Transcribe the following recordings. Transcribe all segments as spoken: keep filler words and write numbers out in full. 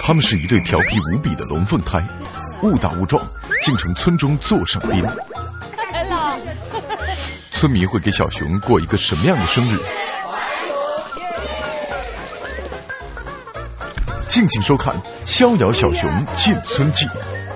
他们是一对调皮无比的龙凤胎，误打误撞竟成村中座上宾。村民会给小熊过一个什么样的生日？敬请收看《逍遥小熊进村记》。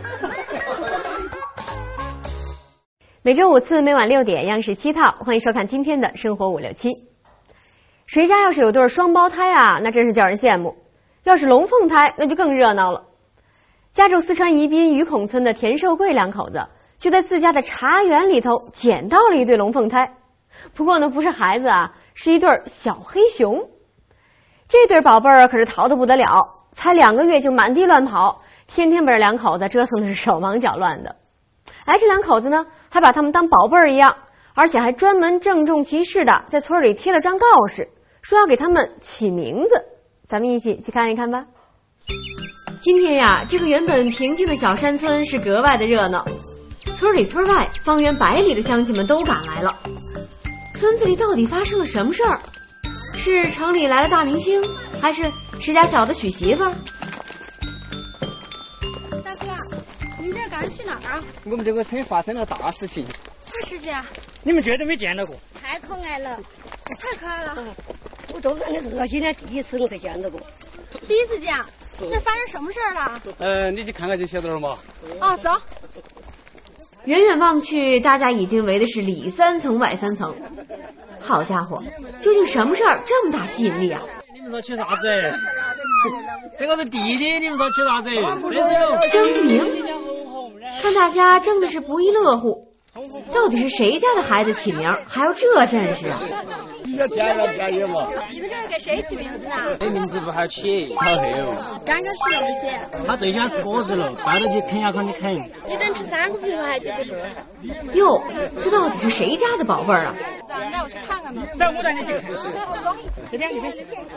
每周五次，每晚六点，央视七套，欢迎收看今天的生活五六七。谁家要是有对双胞胎啊，那真是叫人羡慕；要是龙凤胎，那就更热闹了。家住四川宜宾鱼孔村的田寿贵两口子，就在自家的茶园里头捡到了一对龙凤胎。不过呢，不是孩子啊，是一对小黑熊。这对宝贝儿可是淘得不得了，才两个月就满地乱跑，天天把这两口子折腾的是手忙脚乱的。哎，这两口子呢，还把他们当宝贝儿一样，而且还专门郑重其事的在村里贴了张告示，说要给他们起名字。咱们一起去看一看吧。今天呀，这个原本平静的小山村是格外的热闹，村里村外方圆百里的乡亲们都赶来了。村子里到底发生了什么事儿？是城里来了大明星，还是谁家小的娶媳妇儿？ 大哥，你们这赶着去哪儿啊？ 我们这个村发生了大事情。 啥事情啊？ 你们绝对没见到过。 太可爱了，太可爱了。 嗯、我都认识我今天第一次我才见到过。 第一次见？这发生什么事儿了？ 呃，你去看看就晓得了嘛。 哦，走。 远远望去，大家已经围的是里三层外三层。好家伙，究竟什么事儿这么大吸引力啊？ 你们说取啥子？这个是弟弟，你们说取啥子？ 争名，看大家争的是不亦乐乎。到底是谁家的孩子起名还要这阵势啊？ 你们这是给谁起名字呢？ 这名字不好起，好黑哦。 刚刚是哪些？ 他最喜欢吃果子了，带着去啃呀啃的啃。 一顿吃三个皮肤还记不住。 哟，这到底是谁家的宝贝儿啊？ 咱们带我去看看吧。 走，我带你去看。这边这边。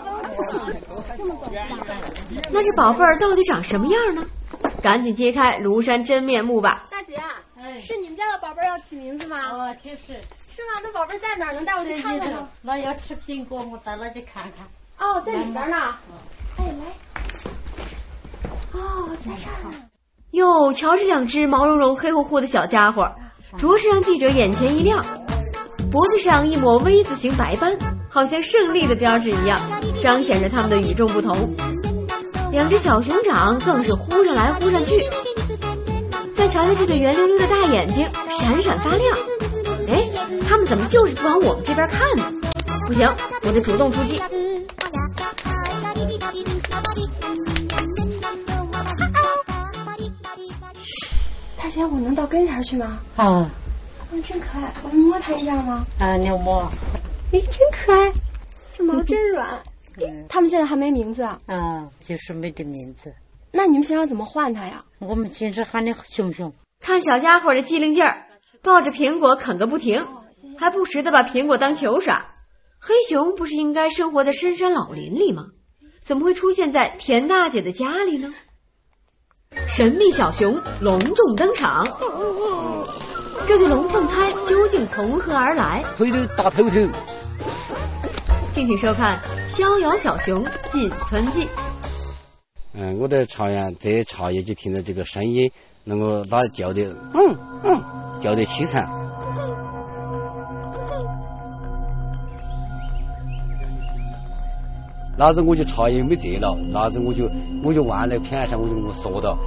那这宝贝儿到底长什么样呢？赶紧揭开庐山真面目吧！ 大姐，是你们家的宝贝儿要起名字吗？ 哦，就是。 是吗？那宝贝在哪儿？能带我去看看吗？ 那要吃苹果，我带他去看看。 哦，在里边呢。哎，来。哦，在这儿呢。 哟，瞧这两只毛茸茸、黑乎乎的小家伙，着实让记者眼前一亮。脖子上一抹 V 字形白斑，好像胜利的标志一样，彰显着他们的与众不同。两只小熊掌更是忽上来忽上去。再瞧瞧这对圆溜溜的大眼睛，闪闪发亮。哎，他们怎么就是不往我们这边看呢？不行，我得主动出击。 大姐，我能到跟前去吗？ 啊， 嗯，真可爱，我能摸它一下吗？ 啊，你摸。 哎，真可爱，这毛真软。嗯，他们现在还没名字啊？ 啊，就是没得名字。 那你们想让怎么换它呀？ 我们平时喊你熊熊。 看小家伙的机灵劲儿，抱着苹果啃个不停，还不时的把苹果当球耍。黑熊不是应该生活在深山老林里吗？怎么会出现在田大姐的家里呢？神秘小熊隆重登场，这对龙凤胎究竟从何而来？ 回头大头头。 敬请收看《逍遥小熊进村记》。 嗯，我在茶园，这茶叶就听到这个声音，能够它叫的，嗯嗯，叫的凄惨。那时我就茶叶没摘了，那时我就我就往那片上我就我缩到。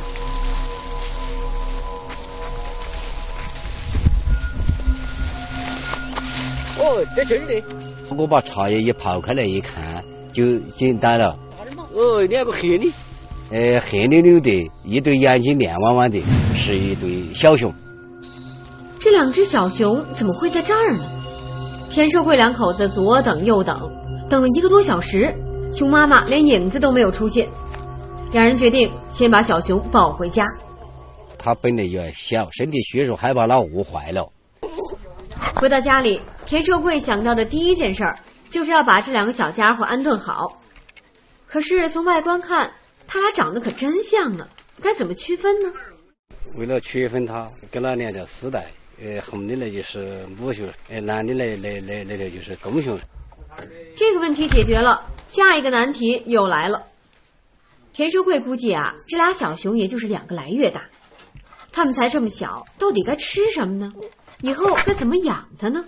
哦，这真的。 我把茶叶一刨开来一看，就简单了。 哦，两个黑的， 呃，黑溜溜的，一对眼睛亮汪汪的，是一对小熊。 这两只小熊怎么会在这儿呢？田寿会两口子左等右等，等了一个多小时，熊妈妈连影子都没有出现。两人决定先把小熊抱回家。 它本来也小，身体虚弱，害怕它饿坏了。 回到家里，田寿贵想到的第一件事就是要把这两个小家伙安顿好。可是从外观看，他俩长得可真像啊，该怎么区分呢？ 为了区分它，跟它两条丝带，呃，红的呢就是母熊，呃，蓝的呢那那那条就是公熊。 这个问题解决了，下一个难题又来了。 田寿贵估计啊，这俩小熊也就是两个来月大，它们才这么小，到底该吃什么呢？以后该怎么养它呢？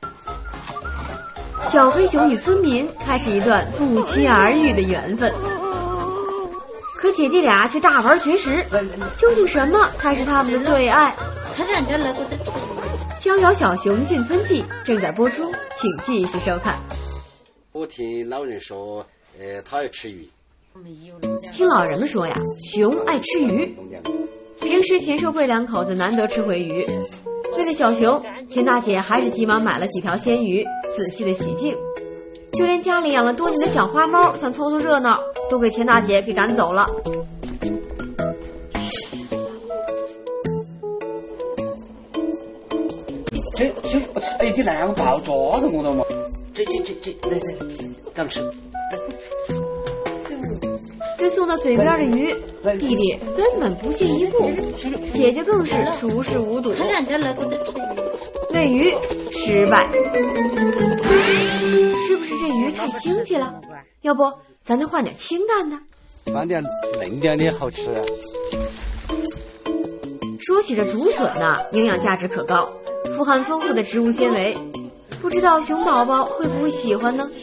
小黑熊与村民开始一段不期而遇的缘分，可姐弟俩却大玩绝食，究竟什么才是他们的最爱？逍遥小熊进村记正在播出，请继续收看。 我听老人说，呃，他爱吃鱼。 听老人们说呀，熊爱吃鱼。平时田寿贵两口子难得吃回鱼，为了小熊，田大姐还是急忙买了几条鲜鱼，仔细的洗净。就连家里养了多年的小花猫，想凑凑热闹，都给田大姐给赶走了。 这就哎，你那个爆抓着我了嘛？ 这这这这，来来，敢吃？ 这送到嘴边的鱼，弟弟根本不屑一顾，姐姐更是熟视无睹。喂鱼失败，是不是这鱼太腥气了？要不咱就换点清淡的， 放点嫩点的好吃啊。 说起这竹笋呐、啊，营养价值可高，富含丰富的植物纤维，不知道熊宝宝会不会喜欢呢？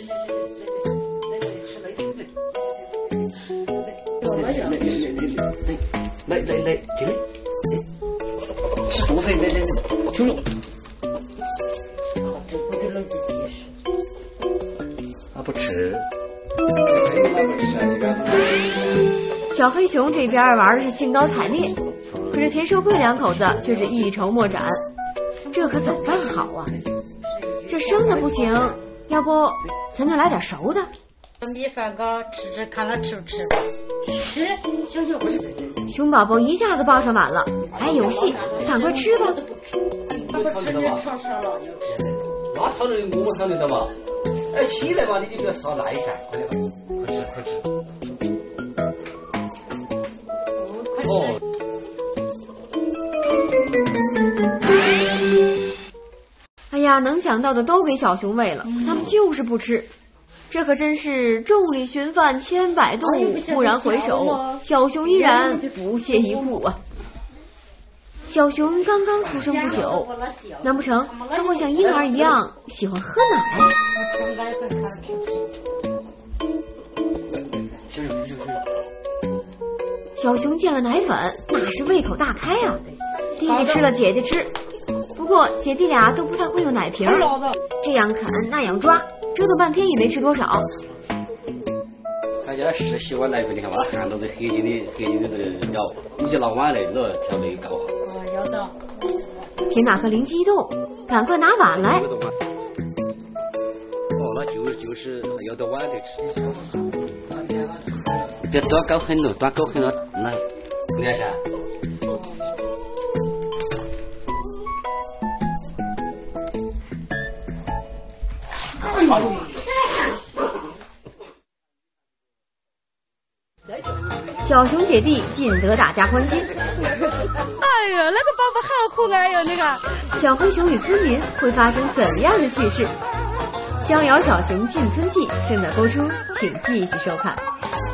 来来来，这个吃多噻，来来来，求求。他不吃。 小黑熊这边玩的是兴高采烈，可是田寿贵两口子却是一筹莫展，这可怎么办好啊？这生的不行，要不咱就来点熟的。 米饭糕吃吃，看他吃不吃。吃，熊熊不是。 熊宝宝一下子抱上碗了，还有戏，赶快吃吧。 那讨论我讨论的嘛？哎，起来嘛，你就不要耍赖噻，快点吧，快吃快吃。哦。 哎呀，能想到的都给小熊喂了，可他们就是不吃。这可真是众里寻饭千百度，蓦然回首，小熊依然不屑一顾啊！小熊刚刚出生不久，难不成它会像婴儿一样喜欢喝奶？小熊见了奶粉，那是胃口大开啊！弟弟吃了，姐姐吃。不过姐弟俩都不太会用奶瓶，这样啃那样抓，折腾半天也没吃多少。 大家是喜欢奶粉，你看把它含到这黑金的黑金的这个料，你就拿碗来，那调的搞好。 哦，要的。 田大哥灵机一动，赶快拿碗来。 哦，那就就是要到碗里吃。别端高很了，端高很了，那你看噻。 小熊姐弟尽得大家欢心。哎呀，那个宝宝好可爱呀！那个小黑熊与村民会发生怎样的趣事？逍遥小熊进村记正在播出，请继续收看。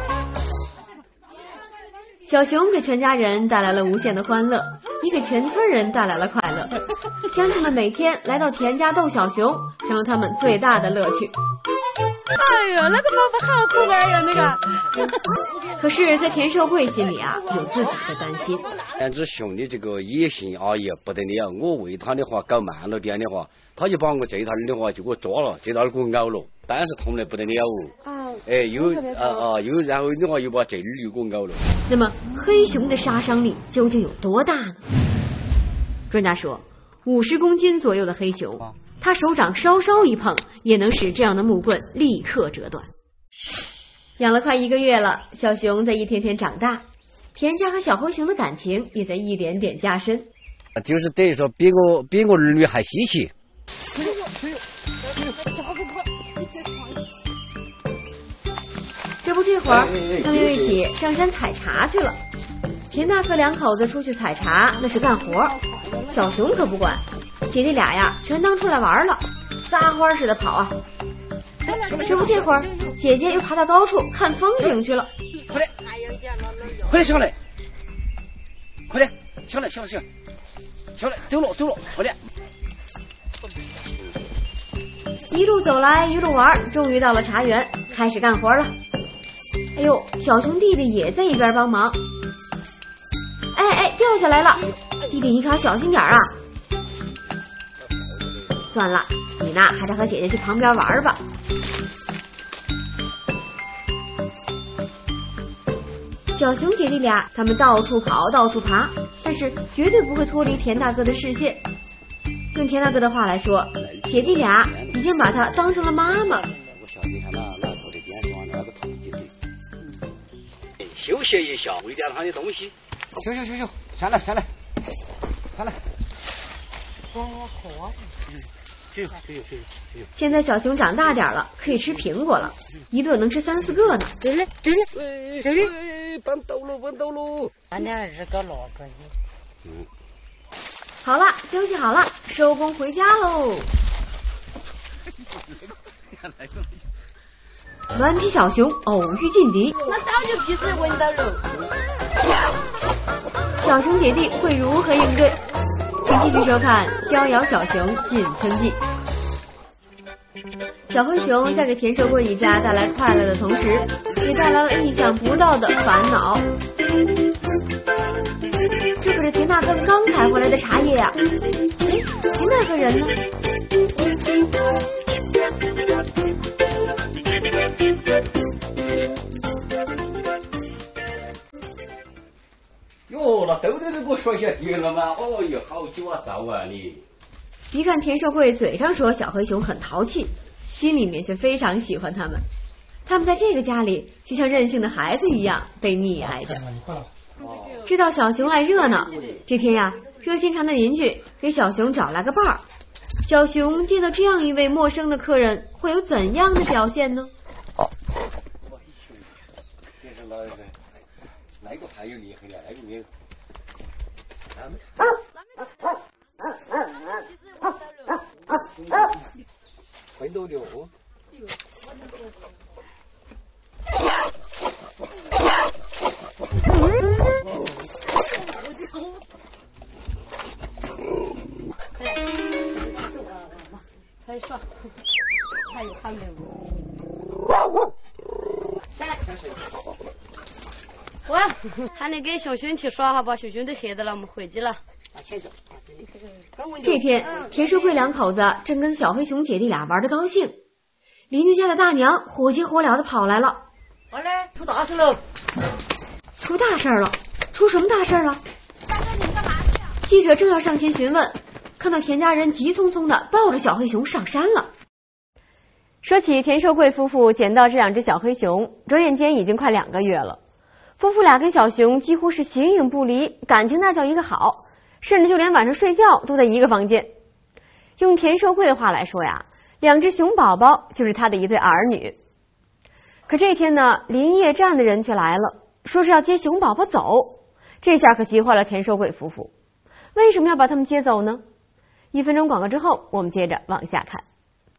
小熊给全家人带来了无限的欢乐，也给全村人带来了快乐。乡亲们每天来到田家逗小熊，成了他们最大的乐趣。 哎呀，那个宝宝好可爱呀！那个。 可是，在田寿贵心里啊，有自己的担心。 两只熊的这个野性啊也不得了，我喂它的话搞慢了点的话，它就把我这套的话就给我抓了，这套给我咬了，但是痛得不得了哦。啊。哎，又啊啊又然后的话又把这儿又给我咬了。 那么黑熊的杀伤力究竟有多大呢？专家说，五十公斤左右的黑熊，它手掌稍稍一碰，也能使这样的木棍立刻折断。养了快一个月了，小熊在一天天长大，田家和小黑熊的感情也在一点点加深。 就是等于说比我比我儿女还稀奇。 这不这会儿，他们又一起上山采茶去了。田大哥两口子出去采茶那是干活，小熊可不管，姐弟俩呀全当出来玩了，撒欢似的跑啊。这不这会儿，姐姐又爬到高处看风景去了。 快点，快点下来，快点下来，下来，下来，下来，走了，走了，快点。 一路走来，一路玩，终于到了茶园，开始干活了。哎呦，小熊弟弟也在一边帮忙。哎哎，掉下来了！弟弟，你可要小心点啊！算了，你呢，还是和姐姐去旁边玩吧。小熊姐弟俩，他们到处跑，到处爬，但是绝对不会脱离田大哥的视线。用田大哥的话来说，姐弟俩已经把他当成了妈妈。 休息一下，喂点他的东西。休息休息，下来下来，下来。 现在小熊长大点了，可以吃苹果了，一顿能吃三四个呢。 这里这里这里， 搬到了搬到了。 俺俩是个老个子。 嗯。 好了，休息好了，收工回家喽。顽皮小熊偶遇劲敌， 那早就鼻子闻到了。 小熊姐弟会如何应对？请继续收看《逍遥小熊进村记》。小黑熊在给田寿贵一家带来快乐的同时，也带来了意想不到的烦恼。这可是田大哥刚采回来的茶叶呀、啊！哎，田大哥人呢？ 哟，那豆豆都给我说下地了吗？哦哟，好久啊，早啊你！ 别看田寿贵嘴上说小黑熊很淘气，心里面却非常喜欢他们。他们在这个家里就像任性的孩子一样被溺爱着。知道小熊爱热闹，这天呀，热心肠的邻居给小熊找来个伴儿。小熊见到这样一位陌生的客人，会有怎样的表现呢？ 那个还有厉害的，那个没有。回头的哦。 可以说，还有还没有。下来。喂，喊你给小熊去耍好吧，小熊都歇着了，我们回去了。 这天，田寿贵两口子正跟小黑熊姐弟俩玩得高兴，邻居家的大娘火急火燎的跑来了。 完了，出大事了！ 出大事了！出什么大事了？大哥，你干嘛去啊？记者正要上前询问，看到田家人急匆匆的抱着小黑熊上山了。说起田寿贵夫妇捡到这两只小黑熊，转眼间已经快两个月了。夫妇俩跟小熊几乎是形影不离，感情那叫一个好，甚至就连晚上睡觉都在一个房间。用田寿贵的话来说呀，两只熊宝宝就是他的一对儿女。可这天呢，林业站的人却来了，说是要接熊宝宝走，这下可急坏了田寿贵夫妇。为什么要把他们接走呢？一分钟广告之后，我们接着往下看。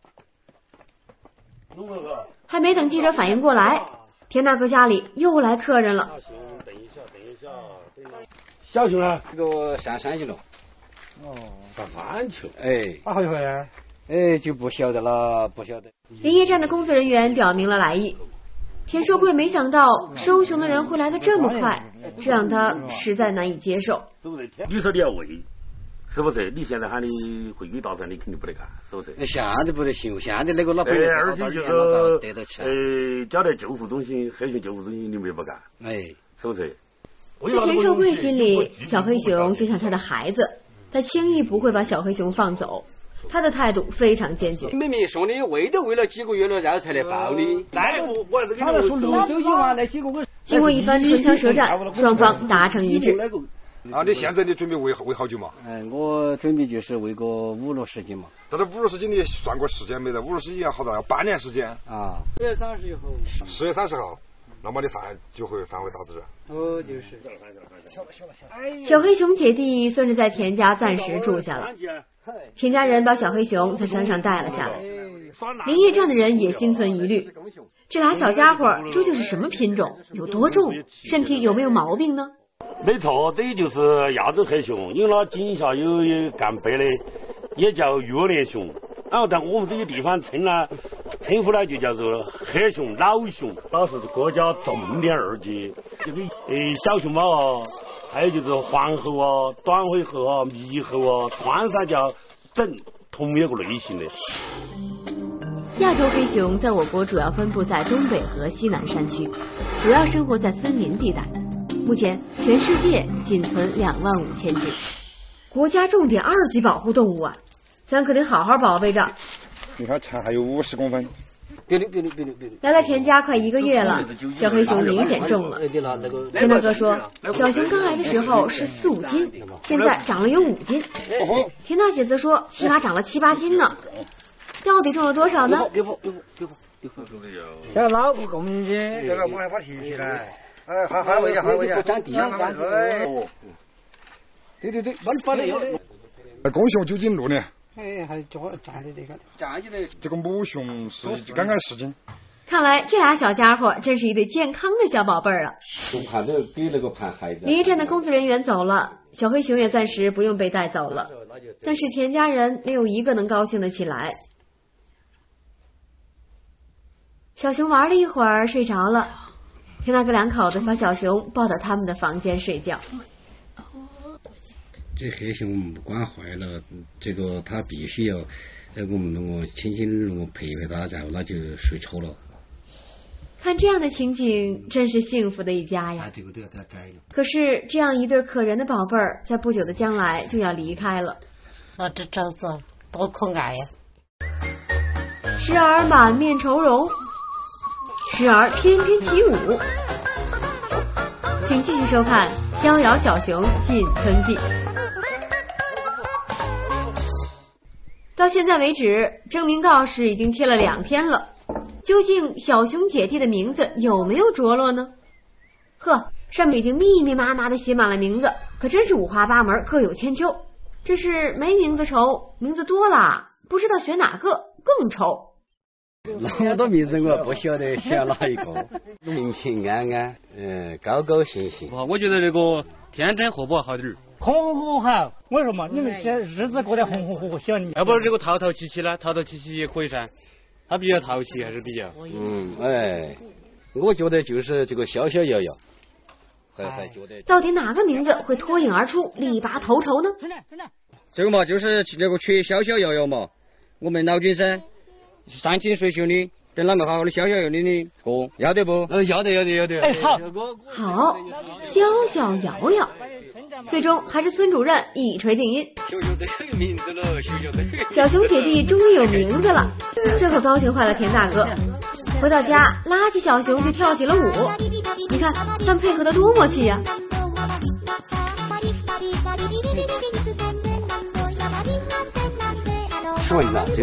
还没等记者反应过来，田大哥家里又来客人了。 等一下，等一下，等一下。小熊啊， 这个上山去了。 哦，上山去。 哎。 那好久回来？ 哎，就不晓得了，不晓得。 林业站的工作人员表明了来意。田寿贵没想到收熊的人会来得这么快，这让他实在难以接受。 是不是？你说你要喂，是不是？你现在喊你回归大山，你肯定不得干，是不是？ 那现在不得行，现在那个老百姓，而且就是得到吃。 呃，交代救护中心、黑熊救护中心，你们也不干， 哎， 是不是？ 在田寿贵心里，小黑熊就像他的孩子，他轻易不会把小黑熊放走。他的态度非常坚决。 明明说你喂都喂了几个月了，然后才来抱你。 来，我我还是给他说泸州一晚来几个我。 经过一番唇枪舌战，双方达成一致。 啊，你现在你准备喂喂好久嘛？ 哎，我准备就是喂个五六十斤嘛。 但是五六十斤你算过时间没得？五六十斤要好大，要半年时间。 啊。 十月三十号。 十月三十号，那么你饭就会饭会大致。 哦，就是。 小黑熊姐弟算是在田家暂时住下了。田家人把小黑熊从山上带了下来。 连夜战的人也心存疑虑，这俩小家伙究竟是什么品种，有多重，身体有没有毛病呢？ 没错，这就是亚洲黑熊，因为它颈下有一干背的，也叫月脸熊。然后在我们这些地方称呢，称呼呢就叫做黑熊、老熊，那是国家重点二级。这个呃小熊猫啊，还有就是黄猴啊、短尾猴啊、猕猴啊、穿山甲等同一个类型的。 亚洲黑熊在我国主要分布在东北和西南山区，主要生活在森林地带。目前全世界仅存两万五千只，国家重点二级保护动物啊，咱可得好好保卫着。 你看长还有五十公分。 别别别别别别！ 来了田家快一个月了，小黑熊明显重了。田大哥说，小熊刚来的时候是四五斤，现在长了有五斤。田大姐则说，起码长了七八斤呢。到底重了多少呢？ 别跑别跑别跑别跑！ 这个老不公平， 这个把它提起来。哎，还还回去，还回去， 占地啊！占地！对对对，把把那个。 公熊究竟录呢？ 哎，还叫站的这个。 站起来。 这个母熊是刚刚十斤。 看来这俩小家伙真是一对健康的小宝贝儿啊！ 盘的给那个盘孩子。 连夜站的工作人员走了，小黑熊也暂时不用被带走了。但是田家人没有一个能高兴得起来。小熊玩了一会儿，睡着了。田大哥两口子把小熊抱到他们的房间睡觉。 这黑熊惯坏了，这个他必须要，呃，我们那个轻轻那个陪陪他，然后他就睡着了。 看这样的情景，真是幸福的一家呀。 这个都要给他摘了。 可是这样一对可人的宝贝儿，在不久的将来就要离开了。 那这侄子多可爱呀！ 时而满面愁容，时而翩翩起舞。请继续收看《逍遥小熊进村记》。到现在为止，征名告示已经贴了两天了，究竟小熊姐弟的名字有没有着落呢？呵，上面已经密密麻麻的写满了名字，可真是五花八门，各有千秋。这是没名字愁，名字多了不知道选哪个更愁。 那么多名字我不晓得选哪一个，平平安安，嗯、呃，高高兴兴。 我觉得那个天真活泼好点儿。 红红火火好，为什么？你们这日子过得红红火火，喜欢你。 要不是这个淘淘气气呢？淘淘气气也可以噻，他比较淘气还是比较。 嗯，哎，我觉得就是这个逍逍遥遥，还还觉得。 到底哪个名字会脱颖而出，力拔头筹呢？ 这个嘛，就是那个缺逍逍遥遥嘛。我们老君生山清水秀的，等他们好好的逍逍遥遥的过，要得不？ 呃，要得要得要得。 哎，好， 好，逍逍遥遥。最终还是村主任一锤定音。小熊姐弟终于有名字了，这可高兴坏了田大哥。回到家，拉起小熊就跳起了舞。你看他们配合的多默契呀、 啊！是问的这。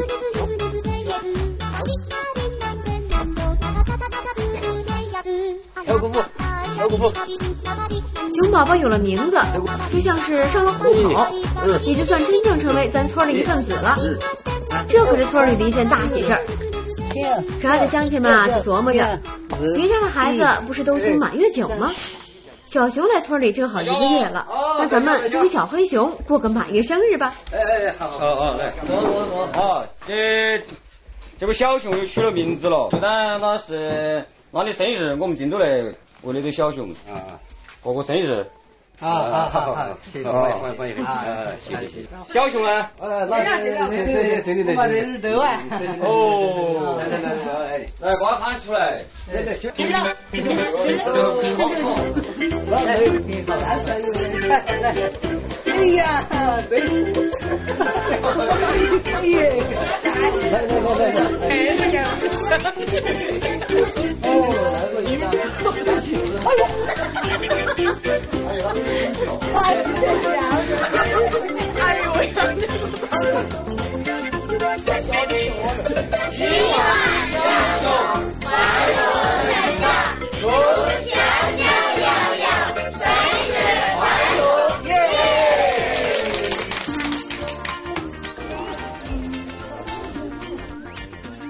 小姑父，小姑父。 熊宝宝有了名字，就像是上了户口，也就算真正成为咱村里一份子了。这可是村里的一件大喜事儿。可爱的乡亲们啊，就琢磨着，别家的孩子不是都兴满月酒吗？小熊来村里正好一个月了，那咱们就给小黑熊过个满月生日吧。 哎哎，好好好，来，走走走。好，这这个小熊又取了名字了，就当他是他的生日，我们进都来为那个小熊啊。过过生日， 好好好好，谢谢，欢迎欢迎欢迎，啊，谢谢谢谢。 小熊呢？ 呃，那对对对对对对， 我这是对外。 哦， 来来来来， 来把它喊出来。 对对，行。 行了，行了，行了，来来来，哎呀，对。 来来来来来， 哎，这样。 哦，来一个。 哎呦！哎呦！哎呦！我要这个。一万小熊，万众人上，祝小逍遥遥，生日快乐！耶！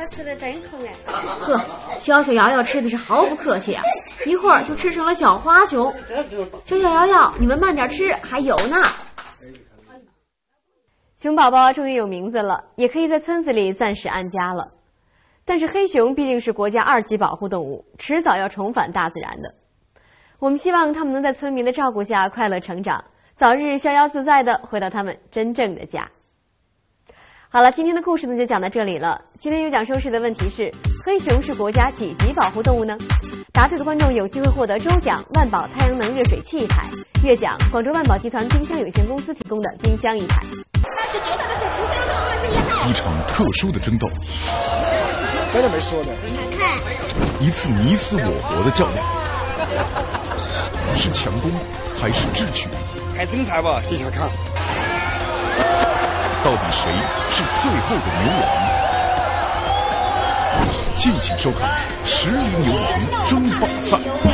他吃的真空哎。 呵，小小瑶瑶吃的是毫不客气啊，一会儿就吃成了小花熊。小小瑶瑶，你们慢点吃，还有呢。熊宝宝终于有名字了，也可以在村子里暂时安家了。但是黑熊毕竟是国家二级保护动物，迟早要重返大自然的。我们希望它们能在村民的照顾下快乐成长，早日逍遥自在的回到他们真正的家。好了，今天的故事呢就讲到这里了。今天有奖收视的问题是：黑熊是国家几级保护动物呢？答对的观众有机会获得周奖万宝太阳能热水器一台，月奖广州万宝集团冰箱有限公司提供的冰箱一台。 但是觉得而且十分钟二十一号。 一场特殊的争斗， 真的没说的。 看， 一次你死我活的较量，是强攻还是智取？ 看精彩吧，接下看。 到底谁是最后的牛王？敬请收看《十名牛王争霸赛》。